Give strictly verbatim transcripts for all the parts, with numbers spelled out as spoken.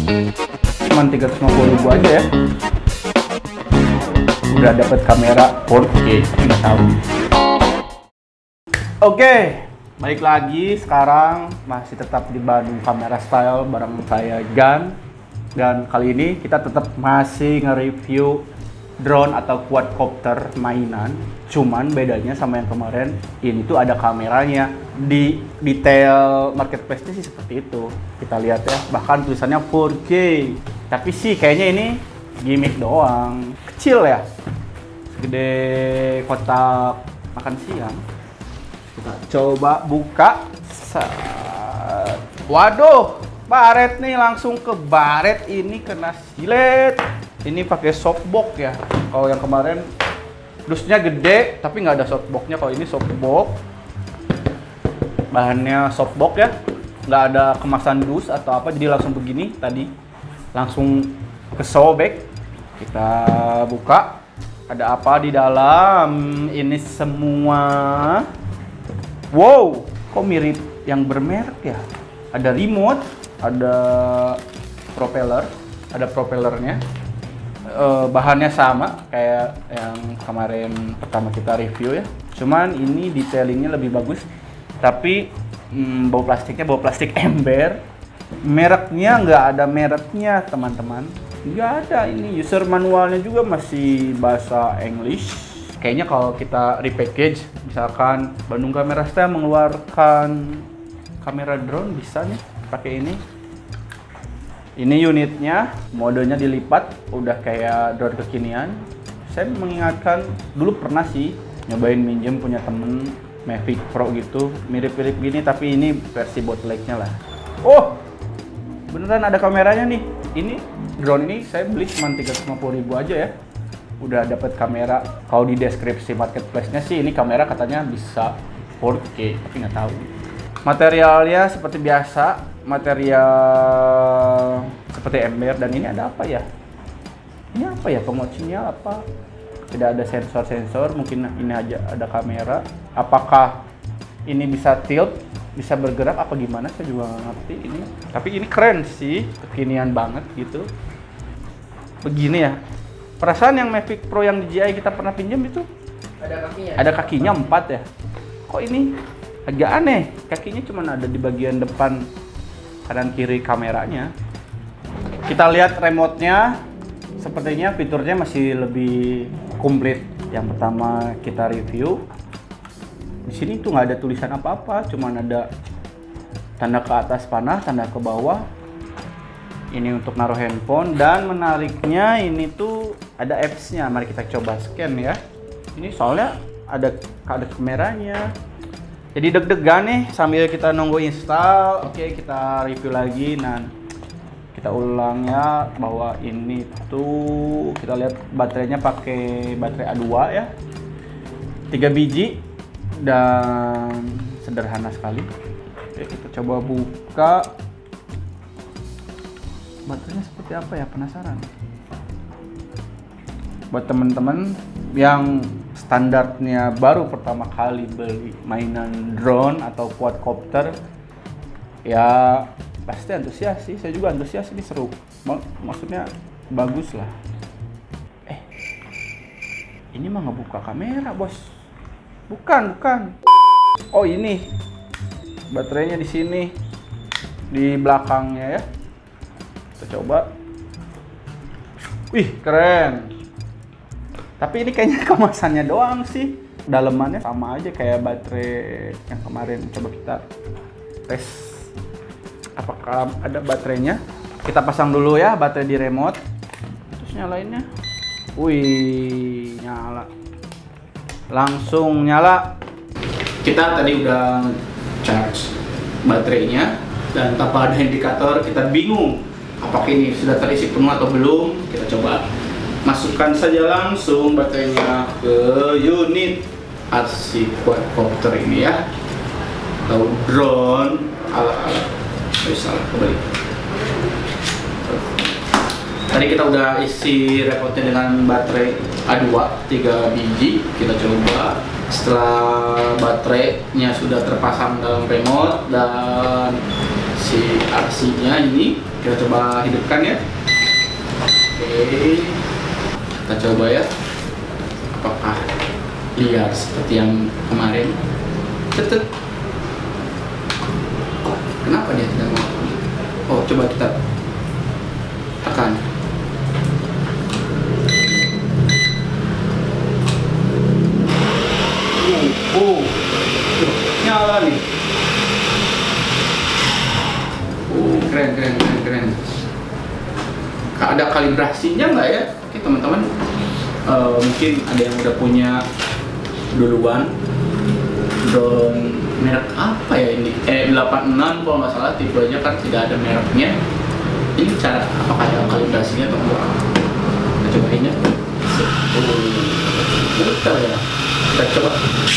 Cuman tiga ratus lima puluh ribu aja ya. Udah dapat kamera four K, tapi nggak tahu. Oke, balik lagi sekarang masih tetap di Bandung Kamera Style bareng saya Gan. Dan kali ini kita tetap masih nge-review drone atau quadcopter mainan. Cuman bedanya sama yang kemarin, ini tuh ada kameranya. Di detail marketplace-nya sih seperti itu. Kita lihat ya, bahkan tulisannya four K. Tapi sih kayaknya ini gimmick doang. Kecil ya, segede kotak makan siang. Kita coba buka. Waduh, baret nih, langsung ke baret. Ini kena silet. Ini pakai softbox ya. Kalau yang kemarin dusnya gede tapi nggak ada softboxnya. Kalau ini softbox, bahannya softbox ya, nggak ada kemasan dus atau apa, jadi langsung begini. Tadi langsung ke sobek. Kita buka, ada apa di dalam ini semua. Wow, kok mirip yang bermerek ya. Ada remote, ada propeller, ada propellernya. Uh, bahannya sama kayak yang kemarin pertama kita review ya, cuman ini detailingnya lebih bagus. Tapi hmm, bau plastiknya bau plastik ember. Mereknya nggak ada mereknya teman-teman, nggak ada. Ini user manualnya juga masih bahasa English. Kayaknya kalau kita repackage, misalkan Bandung Kamera Style mengeluarkan kamera drone, bisa nih pakai ini. Ini unitnya, modenya dilipat, udah kayak drone kekinian. Saya mengingatkan, dulu pernah sih nyobain minjem punya temen Mavic Pro gitu, mirip-mirip gini, tapi ini versi bootlegnya lah. Oh, beneran ada kameranya nih. Ini drone ini saya beli cuma tiga ratus lima puluh ribu aja ya. Udah dapat kamera. Kalau di deskripsi marketplace-nya sih ini kamera katanya bisa four K, tapi nggak tahu. Materialnya seperti biasa, material seperti ember. Dan ini ada apa ya? Ini apa ya, penguat sinyal apa? Tidak ada sensor-sensor, mungkin ini aja ada kamera. Apakah ini bisa tilt, bisa bergerak apa gimana, saya juga nggak ngerti ini. Tapi ini keren sih, kekinian banget gitu. Begini ya, perasaan yang Mavic Pro yang D J I kita pernah pinjam itu ada kakinya, ada kakinya empat ya. Kok ini agak aneh, kakinya cuma ada di bagian depan kanan kiri kameranya. Kita lihat remote-nya, sepertinya fiturnya masih lebih komplit. Yang pertama kita review, di sini tuh nggak ada tulisan apa-apa, cuman ada tanda ke atas panah, tanda ke bawah. Ini untuk naruh handphone, dan menariknya ini tuh ada apps-nya. Mari kita coba scan ya. Ini soalnya ada ada kameranya. Jadi deg-degan nih sambil kita nunggu install. Oke, kita review lagi. Nah, kita ulangnya bahwa ini tuh kita lihat baterainya pakai baterai A dua ya. tiga biji dan sederhana sekali. Oke, kita coba buka. Baterainya seperti apa ya, penasaran. Buat teman-teman yang standarnya baru pertama kali beli mainan drone atau quadcopter, ya pasti antusias sih. Saya juga antusias, ini seru. Maksudnya bagus lah. Eh, ini mah ngebuka kamera bos. Bukan, bukan. Oh ini baterainya di sini, di belakangnya ya. Kita coba. Wih, keren. Tapi ini kayaknya kemasannya doang sih. Dalemannya sama aja kayak baterai yang kemarin. Coba kita tes apakah ada baterainya. Kita pasang dulu ya baterai di remote. Terus nyalainnya. Wih, nyala. Langsung nyala. Kita tadi udah charge baterainya, dan tanpa ada indikator kita bingung apakah ini sudah terisi penuh atau belum. Kita coba masukkan saja langsung baterainya ke unit R C quadcopter ini ya, atau drone ala-ala. Oh, salah, kembali. Tadi kita udah isi repotnya dengan baterai A dua tiga biji. Kita coba setelah baterainya sudah terpasang dalam remote dan si R C-nya ini kita coba hidupkan ya. Oke, kita coba ya, apakah liar seperti yang kemarin. Cetet. Kenapa dia tidak mau? Oh, coba kita tekan. Uh, uh. Nyala nih. Uh, keren, keren, keren, keren. Ada kalibrasinya nggak ya? Oke teman-teman, uh, mungkin ada yang udah punya duluan drone merek apa ya ini? E delapan enam kalau nggak salah, tipenya kan tidak ada mereknya. Ini cara apakah ada kalibrasinya atau enggak? Kita cobain ya. Oh, muter ya. Kita coba.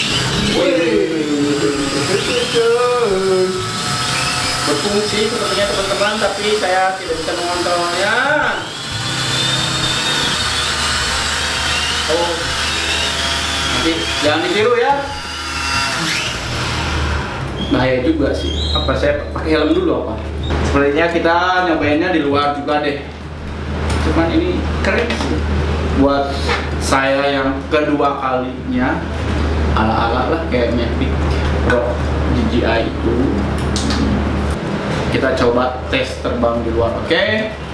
Berfungsi sepertinya teman-teman, tapi saya tidak bisa mengontrolnya. Oh, nanti jangan ditiru ya. Bahaya juga sih. Apa saya pakai helm dulu apa? Sepertinya kita nyobainnya di luar juga deh. Cuman ini keren sih. Buat saya yang kedua kalinya, ala-ala lah kayak Mavic Pro D J I itu. Kita coba tes terbang di luar, oke? Okay?